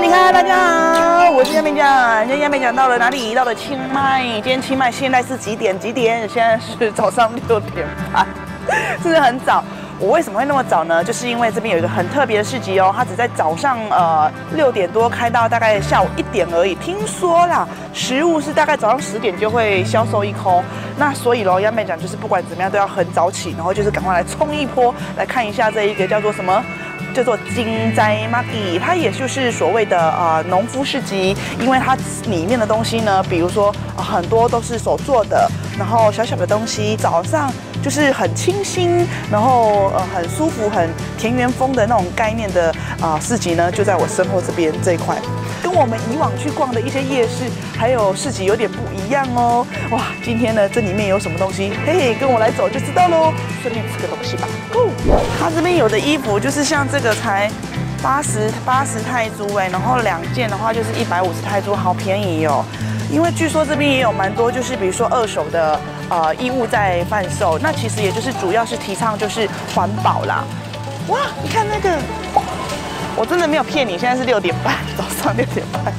你看，大家好，我是亚美酱。今天亚美酱到了哪里？到了清迈。今天清迈现在是几点？几点？现在是早上6点半，是不是很早？我为什么会那么早呢？就是因为这边有一个很特别的市集哦，它只在早上6点多开到大概下午1点而已。听说啦，食物是大概早上10点就会销售一空。那所以咯，亚美酱就是不管怎么样都要很早起，然后就是赶快来冲一波，来看一下这一个叫做什么？叫做金斋 Market， 它也就是所谓的农夫市集，因为它里面的东西呢，比如说很多都是手做的，然后小小的东西，早上就是很清新，然后很舒服、很田园风的那种概念的市集呢，就在我身后这边这一块，跟我们以往去逛的一些夜市还有市集有点不一样哦。哇，今天呢这里面有什么东西？嘿嘿，跟我来走就知道喽。顺便吃个东西吧。Go！ 它这边有的衣服就是像这个才80泰铢哎，然后2件的话就是150泰铢，好便宜哦。因为据说这边也有蛮多，就是比如说2手的衣物在贩售，那其实也就是主要是提倡就是环保啦。哇，你看那个，我真的没有骗你，现在是6点半，早上6点半。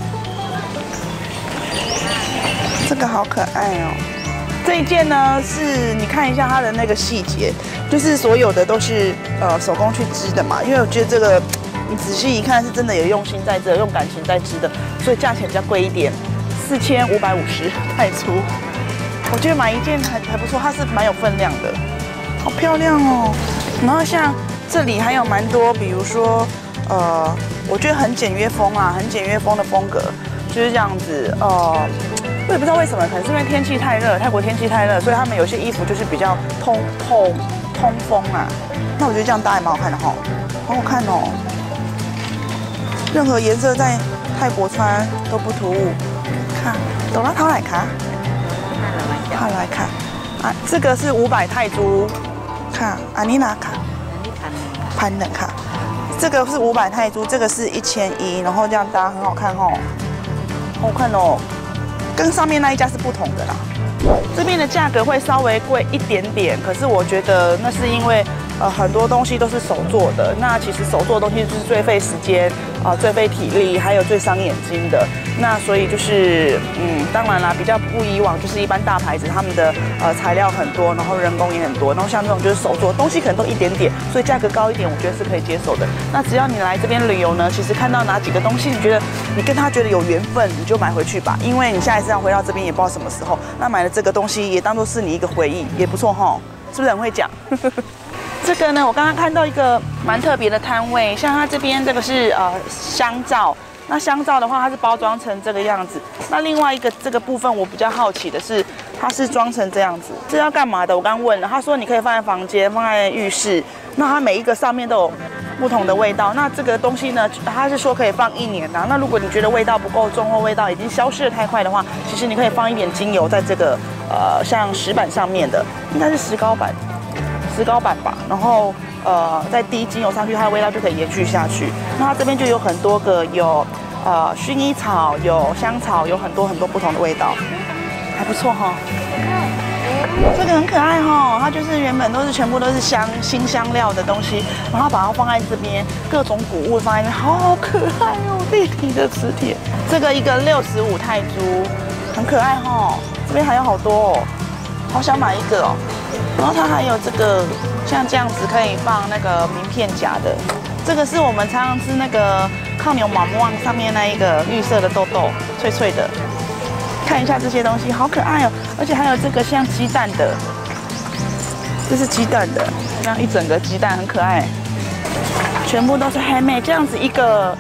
这个好可爱哦。这一件呢，是你看一下它的那个细节，就是所有的都是手工去织的嘛。因为我觉得这个你仔细一看，是真的有用心在织，用感情在织的，所以价钱比较贵一点，4550泰铢。我觉得买一件还不错，它是蛮有分量的，好漂亮哦。然后像这里还有蛮多，比如说我觉得很简约风啊，很简约风的风格，就是这样子我也不知道为什么，可能是因为天气太热，泰国天气太热，所以他们有些衣服就是比较通风啊。那我觉得这样搭也蛮好看的哈，好好看哦。任何颜色在泰国穿都不突兀。看，懂了，淘来看，好来看啊，这个是500泰铢，看安妮娜卡，攀的卡，这个是500泰铢，这个是1100，然后这样搭很好看哦，好好看哦。跟上面那一家是不同的啦，这边的价格会稍微贵一点点，可是我觉得那是因为很多东西都是手做的，那其实手做的东西就是最费时间最费体力，还有最伤眼睛的。那所以就是当然啦，比较不以往，就是一般大牌子他们的材料很多，然后人工也很多，然后像这种就是手做的东西可能都一点点，所以价格高一点，我觉得是可以接受的。那只要你来这边旅游呢，其实看到哪几个东西，你觉得你跟他觉得有缘分，你就买回去吧，因为你下一次要回到这边也不知道什么时候，那买了这个东西也当做是你一个回忆，也不错哈，是不是很会讲？这个呢，我刚刚看到一个蛮特别的摊位，像它这边这个是香皂。那香皂的话，它是包装成这个样子。那另外一个这个部分，我比较好奇的是，它是装成这样子，这要干嘛的？我刚问了，他说你可以放在房间，放在浴室。那它每一个上面都有不同的味道。那这个东西呢，它是说可以放1年啊。那如果你觉得味道不够重或味道已经消失得太快的话，其实你可以放一点精油在这个像石板上面的，应该是石膏板吧。然后再滴精油上去，它的味道就可以延续下去。那它这边就有很多个，有薰衣草，有香草，有很多不同的味道，还不错哈。这个很可爱哈，它就是原本全部都是新香料的东西，然后把它放在这边，各种谷物放在那边，好可爱哦，立体的磁铁。这个一个65泰铢，很可爱哈。这边还有好多哦，好想买一个哦。然后它还有这个像这样子可以放那个名片夹的，这个是我们常常吃那个抗牛毛旺上面那一个绿色的豆豆，脆脆的。看一下这些东西，好可爱哦！而且还有这个像鸡蛋的，这是鸡蛋的，这样一整个鸡蛋很可爱，全部都是handmade，这样子一个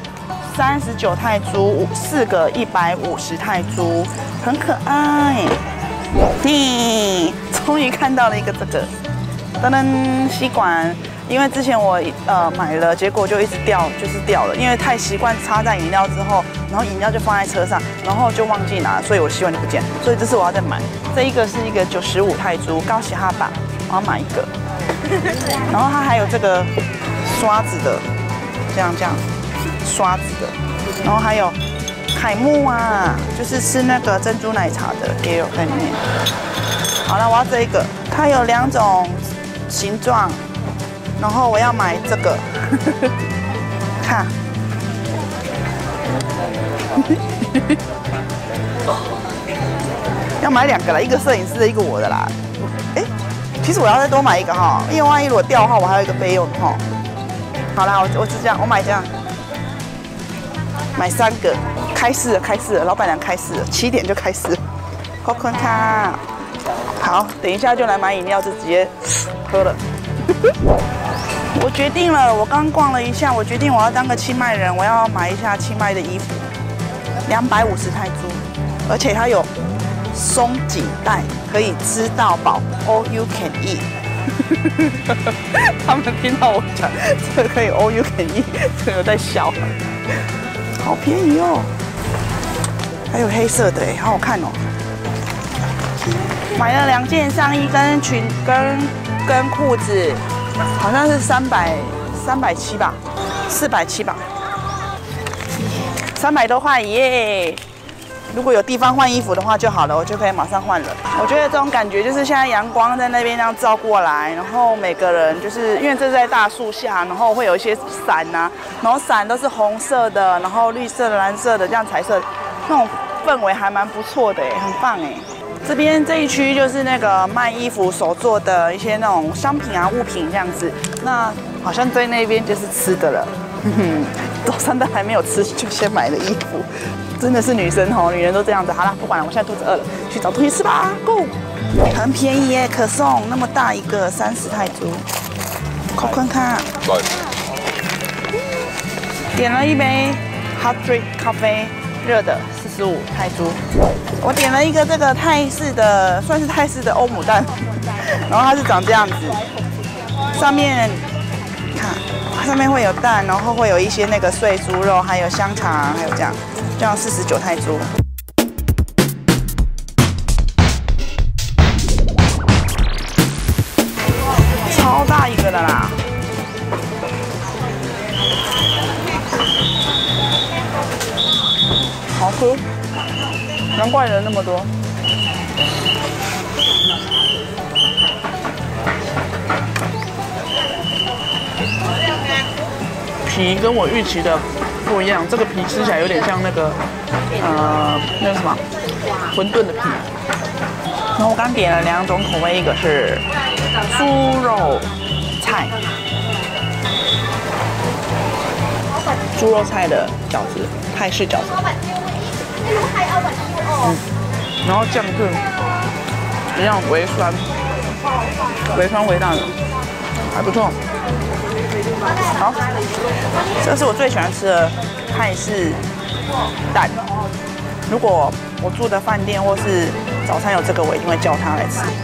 39泰铢，4个150泰铢，很可爱。嘿，终于看到了一个这个，噔噔吸管。因为之前我买了，结果就一直掉了，因为太习惯插在饮料之后，然后饮料就放在车上，然后就忘记拿，所以我希望就不见，所以这次我要再买。这一个是一个95泰铢，高喜哈吧，我要买一个。然后它还有这个刷子的，这样刷子的，然后还有凯木啊，就是吃那个珍珠奶茶的也有在里面。好了，我要这一个，它有2种形状。然后我要买这个，看， 要买2个啦，一个摄影师的，一个我的啦。哎，其实我要再多买一个哈，因为万一如果掉的话，我还有一个备用的哈。好啦，我是这样，我买这样，买3个。开市了，老板娘开市了，7点就开市了。好看看，好，等一下就来买饮料，就直接喝了。我决定了，我刚逛了一下，我决定我要当个清迈人，我要买一下清迈的衣服，250泰铢，而且它有松紧带，可以吃到饱 ，all you can eat。他们听到我讲这个可以 all you can eat， 这个有在笑，好便宜哦。还有黑色的哎，好好看哦。买了2件上衣跟裙跟裤子，好像是370吧，470吧，300多块耶。如果有地方换衣服的话就好了，我就可以马上换了。我觉得这种感觉就是现在阳光在那边这样照过来，然后每个人就是因为这是在大树下，然后会有一些伞啊，然后伞都是红色的，然后绿色的、蓝色的这样彩色，那种氛围还蛮不错的哎，很棒哎。这边这一区就是那个卖衣服、手做的一些那种商品啊、物品这样子。那好像在那边就是吃的了，早上都还没有吃就先买了衣服。真的是女生哦，女人都这样子。好了，不管了，我现在肚子饿了，去找东西吃吧 ，Go！ 很便宜耶，可颂那么大一个30泰铢，扣看看。点了一杯 hot drink 咖啡，热的45泰铢。我点了一个这个泰式的，算是泰式的欧姆蛋，然后它是长这样子，上面看上面会有蛋，然后会有一些那个碎猪肉，还有香肠，还有这样49泰铢。超大一个的啦！好喝，难怪人那么多。皮跟我预期的不一样，这个皮吃起来有点像那个那个什么馄饨的皮。然后我刚点了2种口味，一个是猪肉菜，猪肉菜的饺子，泰式饺子。然后酱是一样微酸微辣的，还不错。好，这是我最喜欢吃的泰式蛋。如果我住的饭店或是早餐有这个，我一定会叫他来吃。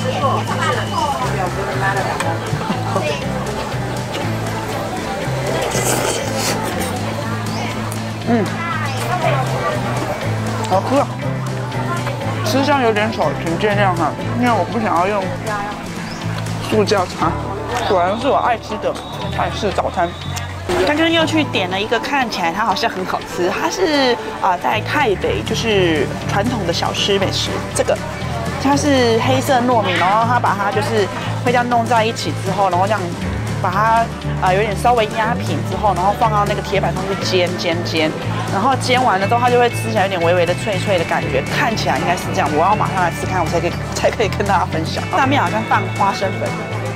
好喝，吃相有点丑，请见谅哈，因为我不想要用塑胶叉。果然是我爱吃的泰式早餐。刚刚又去点了一个，看起来它好像很好吃，它是在台北就是传统的小吃美食。这个它是黑色糯米，然后它把它就是会这样弄在一起之后，然后这样把它有点稍微压平之后，然后放到那个铁板上去煎，然后煎完了之后它就会吃起来有点微微的脆脆的感觉，看起来应该是这样。我要马上来吃看，我才可以跟大家分享。上面好像放花生粉。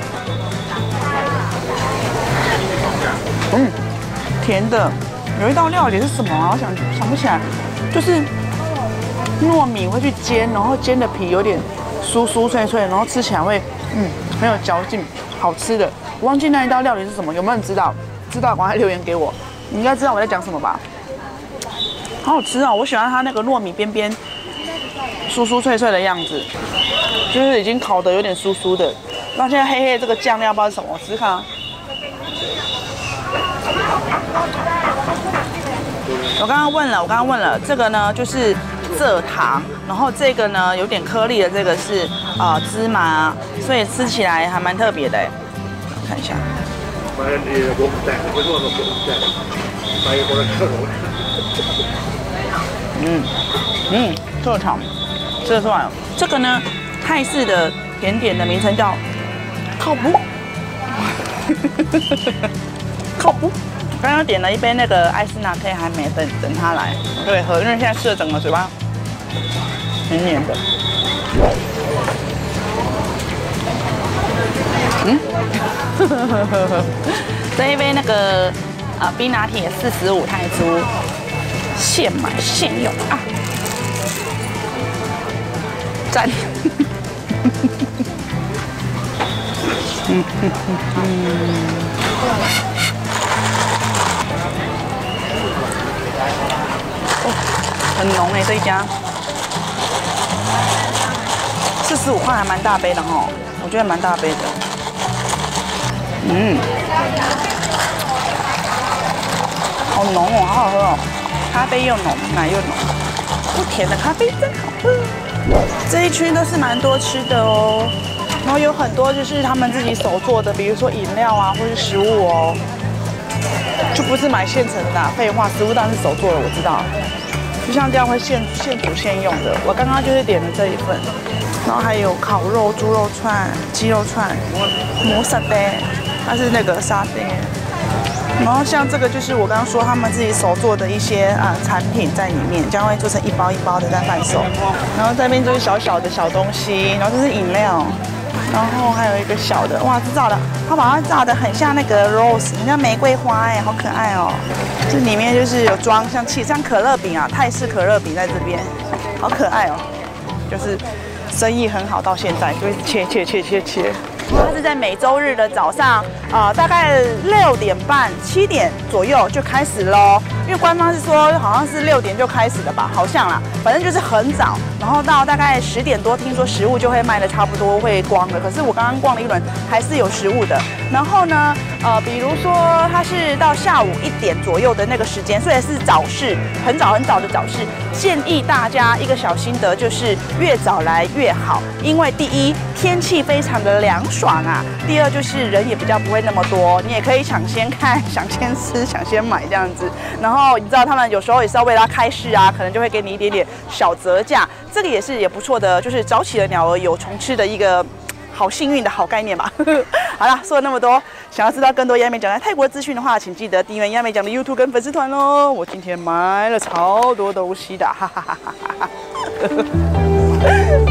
甜的，有一道料理是什么啊？我想不起来，就是糯米会去煎，然后煎的皮有点酥酥脆脆，然后吃起来会很有嚼劲，好吃的。我忘记那一道料理是什么，有没有人知道？知道赶快留言给我，你应该知道我在讲什么吧？好好吃哦，我喜欢它那个糯米边边酥酥脆脆的样子，就是已经烤的有点酥酥的。那现在黑黑的这个酱料不知道是什么，我试试看啊。我刚刚问了，这个呢就是蔗糖，然后这个呢有点颗粒的，这个是芝麻，所以吃起来还蛮特别的。看一下，蔗糖，吃得出来。这个呢，泰式的甜点的名称叫靠布，靠布。 刚刚点了一杯那个艾斯拿铁，还没等他来，我可以喝，因为现在吃了整个嘴巴黏黏的。这一杯那个冰拿铁45泰铢，现买现用啊！赞。很浓哎，这一家45块还蛮大杯的哈，我觉得蛮大杯的。好浓哦，好好喝哦，咖啡又浓，奶又浓，不甜的咖啡真好喝。这一区都是蛮多吃的哦，然后有很多就是他们自己手做的，比如说饮料啊，或是食物哦，就不是买现成的啦。废话，食物当然是手做的，我知道。就像这样会现煮现用的，我刚刚就是点了这一份，然后还有烤肉、猪肉串、鸡肉串、摩萨爹，它是那个沙爹，然后像这个就是我刚刚说他们自己手做的一些产品在里面，将会做成一包一包的在贩售，然后这边就是小小的小东西，然后这是饮料。然后还有一个小的，哇，这造的，它把它造的很像那个 rose， 很像玫瑰花哎，好可爱哦。这里面就是有装像可乐饼啊，泰式可乐饼在这边，好可爱哦。就是生意很好到现在，就会切。它是在每周日的早上，大概6点半、7点左右就开始咯。因为官方是说好像是6点就开始的吧，好像啦，反正就是很早。然后到大概10点多，听说食物就会卖的差不多会光了。可是我刚刚逛了一轮，还是有食物的。然后呢，比如说它是到下午1点左右的那个时间，所以是早市，很早的早市。建议大家一个小心得就是越早来越好，因为第一天气非常的凉爽啊，第二就是人也比较不会那么多，你也可以抢先看、抢先吃、抢先买这样子。然后你知道他们有时候也是要为它开市啊，可能就会给你一点点小折价，这个也不错的，就是早起的鸟儿有虫吃的一个好幸运的好概念吧。好啦，说了那么多，想要知道更多亚美讲在泰国资讯的话，请记得订阅亚美讲的 YouTube 跟粉丝团哦。我今天买了超多东西的，哈哈哈哈哈哈。